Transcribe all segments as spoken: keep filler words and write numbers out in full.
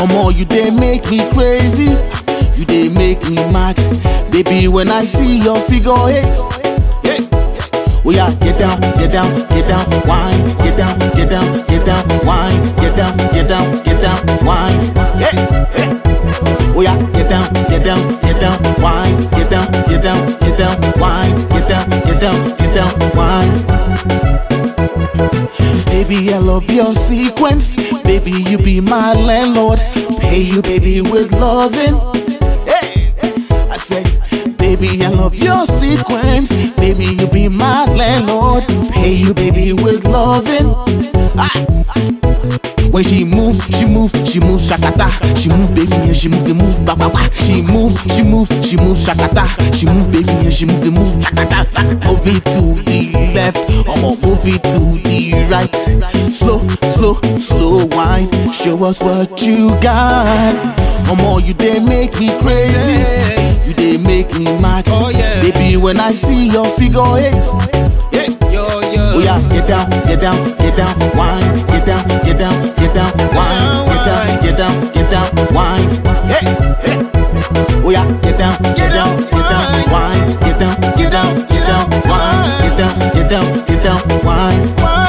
Omo, you they make me crazy, you they make me mad. Baby, when I see your figure eight, yeah. Oh yeah, get down, get down, get down, wine, get down, get down, get down, wine, get down, get down, get down, wine, yeah, yeah. Oh yeah, get down, get down, get down, wine, get down, get down, get down, wine, get down, get down, get down, wine. Baby, I love your sequence. Baby, you be my landlord. Pay you, baby, with loving. Hey, I said, baby, I love your sequence. Baby, you be my landlord. Pay you, baby, with loving. Ah. When she move, she move, she move shakata. She move, baby, and she move the move ba ba ba. She move, she move, she move shakata. She move, baby, and she move the move shakata. Move it to the left, I'ma move it to the right. Slow, slow, slow wine. Show us what you got. Omo, you they make me crazy, you they make me mad. Oh yeah, baby, when I see your figure eight, yeah. Yo, yo. Oh yeah, get down, get down, get down, wine, get down, get down, get down, wine, get down, get down, get down, wine. Hey, hey. Oh yeah, get down, get down, get down, wine, get down, get down, get down, wine, get down, get down, get down, wine.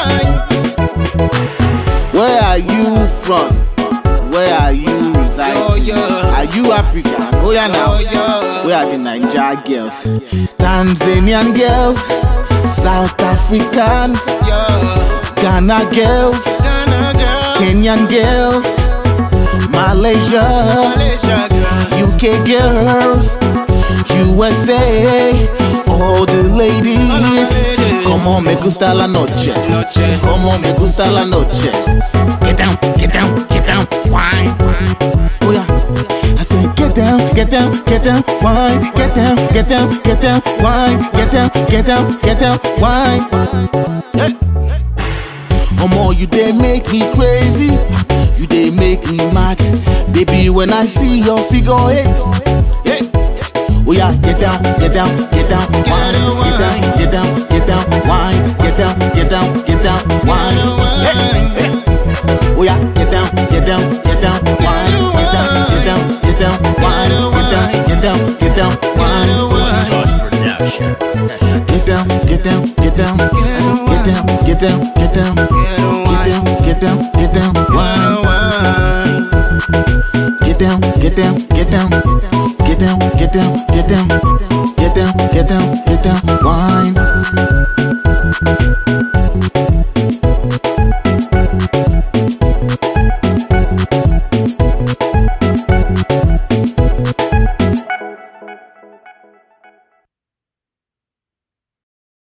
Where are you from? Where are you residing? Yo, yo. Are you African? Oh yeah now. Yo, yo. Where are the Nigerian girls? Tanzanian girls, South Africans, Yo. Ghana girls, Ghana girls, Kenyan girls, Malaysia, Malaysia girls, U K girls, U S A, all the ladies. All the ladies. Come on, me gusta la noche. Noche. Come on, me gusta la noche. Get down, get down, get down, wine. Oh yeah, I said get down, get down, get down, wine. Get down, get down, get down, wine. Get down, get down, get down, wine. Hey. Omo, you they make me crazy, you they make me mad. Baby, when I see your figure eight, yeah. Oh yeah, get down, get down, get down, wine. Get down, get down, get down, wine. Get down, get down, get down, wine. Hey, hey. Oh yeah, get down, get down, get down, wine. Get down, get down, get down, wine. Get down, get down, get down, wine. Toast Production. Get down, get down, get down, get down, get down, get down, get down, get down, get down.